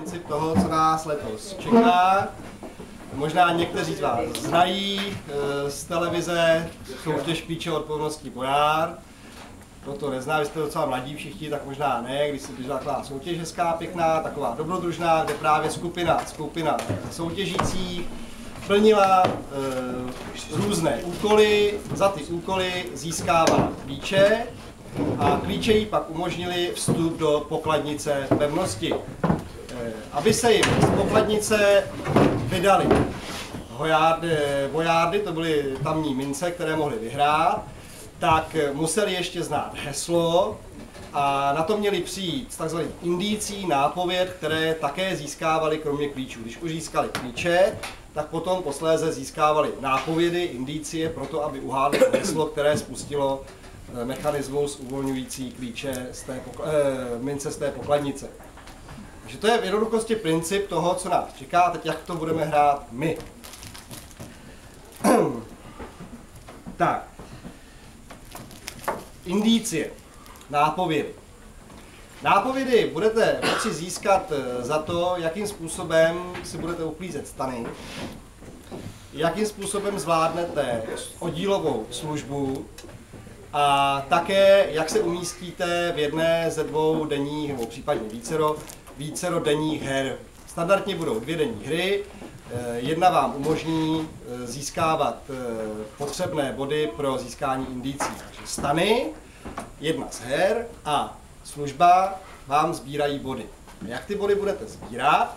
princip toho, co nás letos čeká. Možná někteří z vás znají z televize soutěž Klíče odpovědností bojár. Kdo to nezná, vy jste docela mladí všichni, tak možná ne, když se byla taková soutěž hezká, pěkná, taková dobrodružná, kde právě skupina soutěžících plnila různé úkoly, za ty úkoly získává klíče a klíče jí pak umožnili vstup do pokladnice pevnosti. Aby se jim z pokladnice vydali vojády, to byly tamní mince, které mohly vyhrát, tak museli ještě znát heslo a na to měli přijít z tzv. Indicí, nápověd, které také získávali kromě klíčů. Když už získali klíče, tak potom posléze získávali nápovědy, indicie, proto aby uhádli heslo, které spustilo mechanismus uvolňující klíče z té mince z té pokladnice. Takže to je v jednoduchosti princip toho, co nás čeká, a teď jak to budeme hrát my. Tak. Indicie, nápovědy. Nápovědy budete moci získat za to, jakým způsobem si budete uklízet stany, jakým způsobem zvládnete oddílovou službu a také, jak se umístíte v jedné ze dvou denních, nebo případně vícero denních her. Standardně budou 2 denní hry, jedna vám umožní získávat potřebné body pro získání indicí. Takže stany, jedna z her a služba vám sbírají body. Jak ty body budete sbírat?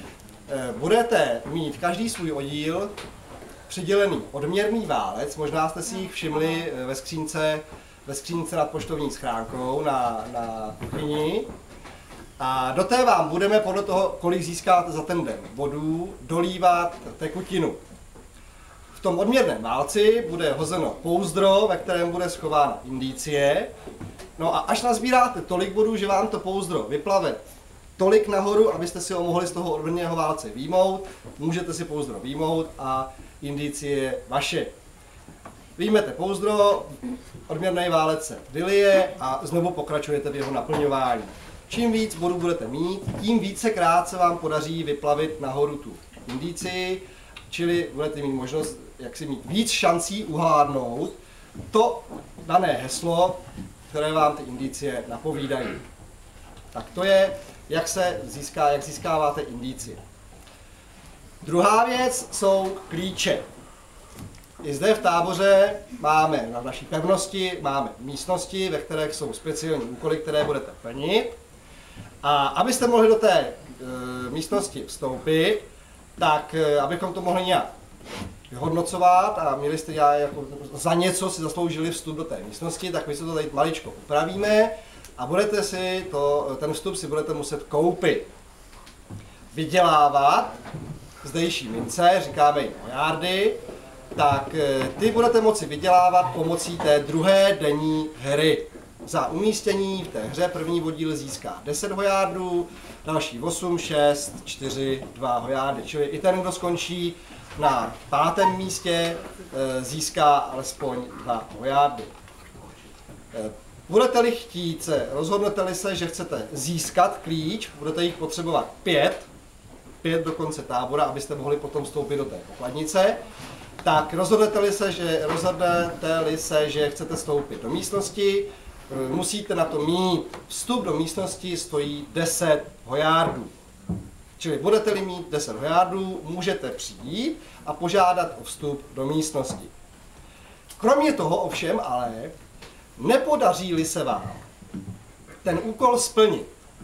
Budete mít každý svůj oddíl přidělený odměrný válec, možná jste si jich všimli ve skřínce nad poštovní schránkou na kuchyni. A do té vám budeme podle toho, kolik získáte za ten den bodů, dolívat tekutinu. V tom odměrném válci bude hozeno pouzdro, ve kterém bude schována indicie. No a až nazbíráte tolik bodů, že vám to pouzdro vyplave tolik nahoru, abyste si ho mohli z toho odměrného válce výjmout, můžete si pouzdro výjmout a indicie je vaše. Vyjmete pouzdro, odměrný válec se vylije a znovu pokračujete v jeho naplňování. Čím víc bodů budete mít, tím vícekrát se vám podaří vyplavit nahoru tu indicii, čili budete mít možnost jak si mít víc šancí uhádnout to dané heslo, které vám ty indicie napovídají. Tak to je, jak získáváte indicie. Druhá věc jsou klíče. I zde v táboře máme na naší pevnosti máme místnosti, ve kterých jsou speciální úkoly, které budete plnit. A abyste mohli do té místnosti vstoupit, tak abychom to mohli nějak vyhodnocovat a měli jste jako za něco si zasloužili vstup do té místnosti, tak my se to tady maličko upravíme a budete si ten vstup si budete muset koupit. Vydělávat zdejší mince, říkáme jim járdy, tak ty budete moci vydělávat pomocí té druhé denní hry. Za umístění v té hře první oddíl získá 10 hojardů, další 8, 6, 4, 2 hojardy. Čili i ten, kdo skončí na 5. místě, získá alespoň 2 hojardy. Budete-li chtít rozhodnete-li se, že chcete získat klíč, budete jich potřebovat 5 do konce tábora, abyste mohli potom vstoupit do té pokladnice. Tak rozhodnete-li se, že chcete vstoupit do místnosti, musíte na to mít vstup do místnosti stojí 10 hojardů. Čili budete-li mít 10 hojardů, můžete přijít a požádat o vstup do místnosti. Kromě toho ovšem ale, nepodaří-li se vám ten úkol splnit,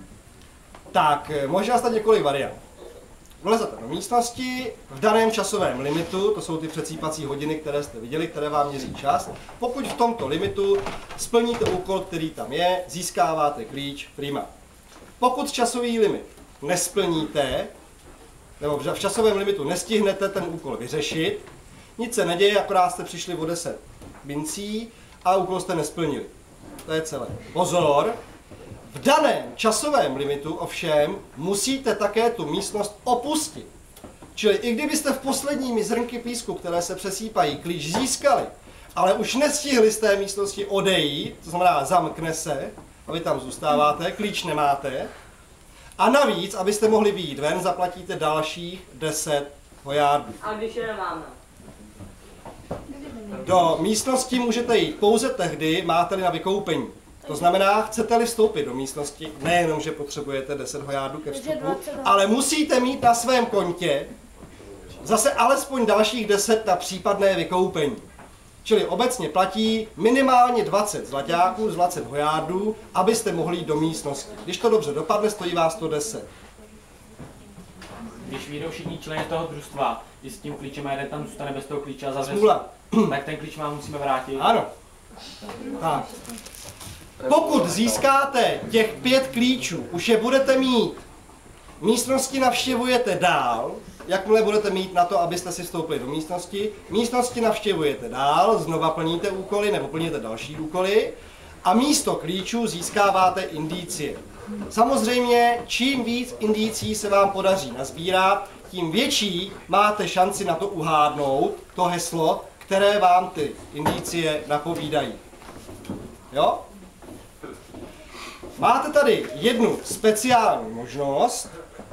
tak může nastat několik variant. Vlezete do místnosti v daném časovém limitu, to jsou ty přecípací hodiny, které jste viděli, které vám měří čas. Pokud v tomto limitu splníte úkol, který tam je, získáváte klíč prima. Pokud časový limit nesplníte, nebo v časovém limitu nestihnete ten úkol vyřešit, nic se neděje, akorát jste přišli o 10 mincí a úkol jste nesplnili. To je celé. Pozor! V daném časovém limitu ovšem musíte také tu místnost opustit. Čili i kdybyste v posledními zrnky písku, které se přesýpají, klíč získali, ale už nestihli z té místnosti odejít, to znamená zamkne se a vy tam zůstáváte, klíč nemáte, A navíc, abyste mohli vyjít ven, zaplatíte dalších 10 hojardů. A když je nemáme? Do místnosti můžete jít pouze tehdy, máte-li na vykoupení. To znamená, chcete-li vstoupit do místnosti, nejenom, že potřebujete 10 hojardů ke vstupu, ale musíte mít na svém kontě zase alespoň dalších 10 na případné vykoupení. Čili obecně platí minimálně 20 zlaťáků, 20 hojardů, abyste mohli jít do místnosti. Když to dobře dopadne, stojí vás to 10. Když vyjdou všichni členy toho družstva, i s tím klíčem a jeden tam zůstane bez toho klíče a zavře, tak ten klíč vám musíme vrátit. Ano. Tak. Pokud získáte těch 5 klíčů, už je budete mít. Místnosti navštěvujete dál, jakmile budete mít na to, abyste si vstoupili do místnosti. Místnosti navštěvujete dál, znova plníte úkoly nebo plníte další úkoly a místo klíčů získáváte indicie. Samozřejmě, čím víc indicí se vám podaří nazbírat, tím větší máte šanci na to uhádnout, to heslo, které vám ty indicie napovídají. Jo? Máte tady jednu speciální možnost,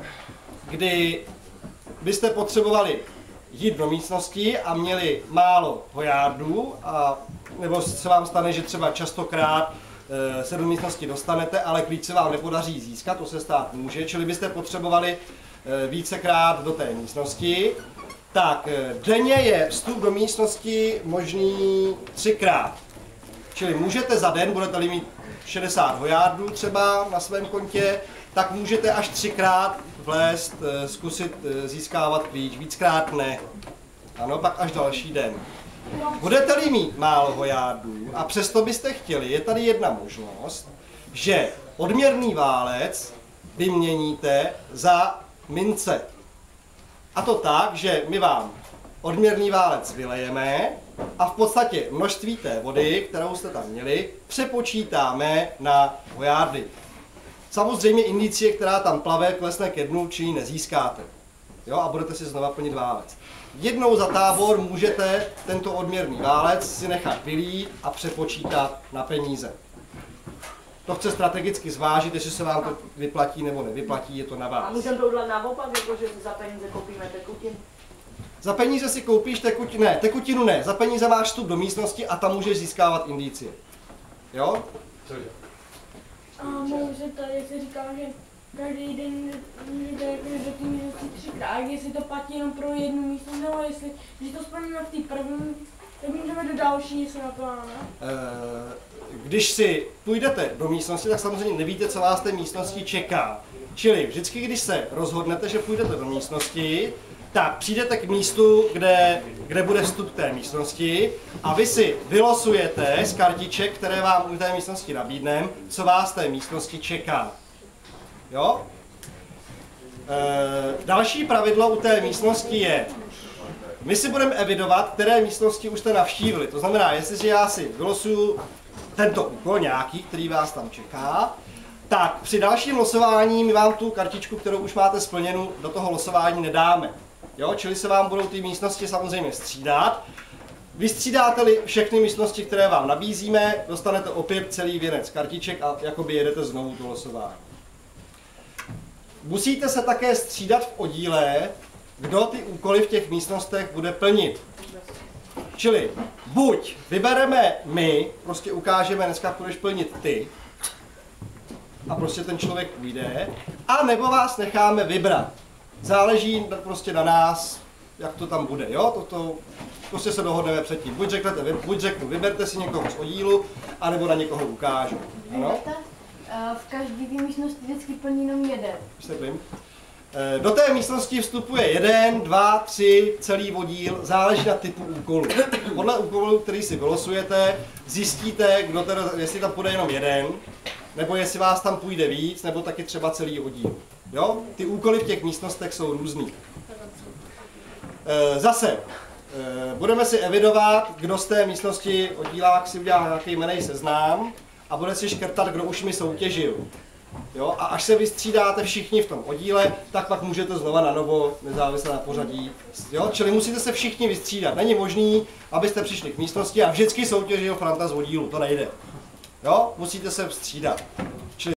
kdy byste potřebovali jít do místnosti a měli málo hojardů, nebo se vám stane, že třeba častokrát se do místnosti dostanete, ale klíč se vám nepodaří získat, to se stát může, čili byste potřebovali vícekrát do té místnosti. Tak, denně je vstup do místnosti možný 3krát. Čili můžete za den, budete-li mít 60 hojardů třeba na svém kontě, tak můžete až 3krát vlézt, zkusit získávat klíč, víckrát ne. Ano, pak až další den. Budete-li mít málo hojardů a přesto byste chtěli, je tady jedna možnost, že odměrný válec vyměníte za mince. A to tak, že my vám odměrný válec vylejeme a v podstatě množství té vody, kterou jste tam měli, přepočítáme na hojardy. Samozřejmě indicie, která tam plave, klesne ke dnu, či ji nezískáte. Jo, a budete si znova plnit válec. Jednou za tábor můžete tento odměrný válec si nechat vylít a přepočítat na peníze. To chce strategicky zvážit, jestli se vám to vyplatí nebo nevyplatí, je to na vás. A můžeme to udělat naopak, jako že za peníze koupíme tekutinu? Za peníze si koupíš tekutinu, ne, tekutinu ne, za peníze máš vstup do místnosti a tam můžeš získávat indicie. Jo? A může tady se říká, že každý den můžete do té místnosti 3krát, jestli to platí jenom pro jednu místnost, nebo jestli, když to splníme v té první, tak můžeme do další, jestli na to máme. Když si půjdete do místnosti, tak samozřejmě nevíte, co vás v té místnosti čeká. Čili vždycky, když se rozhodnete, že půjdete do místnosti, tak přijdete k místu, kde bude vstup té místnosti a vy si vylosujete z kartiček, které vám u té místnosti nabídneme, co vás v té místnosti čeká. Jo? Další pravidlo u té místnosti je, my si budeme evidovat, které místnosti už jste navštívili. To znamená, jestliže já si vylosuju tento úkol nějaký, který vás tam čeká, tak při dalším losování my vám tu kartičku, kterou už máte splněnou, do toho losování nedáme. Jo? Čili se vám budou ty místnosti samozřejmě střídat. Vystřídáte-li všechny místnosti, které vám nabízíme, dostanete opět celý věnec kartiček a jakoby jedete znovu to losování. Musíte se také střídat v oddíle, kdo ty úkoly v těch místnostech bude plnit. Čili buď vybereme my, prostě ukážeme, dneska budeš plnit ty, a prostě ten člověk půjde, a nebo vás necháme vybrat. Záleží prostě na nás, jak to tam bude, jo? To prostě se dohodneme předtím. Buď řeknu, vyberte si někoho z oddílu, anebo na někoho ukážu. Ano? V každé místnosti vždycky plní jenom jeden. Vysvětlím. Do té místnosti vstupuje 1, 2, 3, celý oddíl, záleží na typu úkolu. Podle úkolu, který si vylosujete, zjistíte, jestli tam půjde jenom jeden, nebo jestli vás tam půjde víc, nebo taky třeba celý oddíl. Jo? Ty úkoly v těch místnostech jsou různý. Zase, budeme si evidovat, kdo z té místnosti oddílák si udělá nějaký jmenej seznám a bude si škrtat, kdo už mi soutěžil. Jo? A až se vystřídáte všichni v tom oddíle, tak pak můžete znova na novo, nezávisle na pořadí. Jo? Čili musíte se všichni vystřídat. Není možný, abyste přišli k místnosti a vždycky soutěžil Franta z oddílu. To nejde. Jo? Musíte se vstřídat.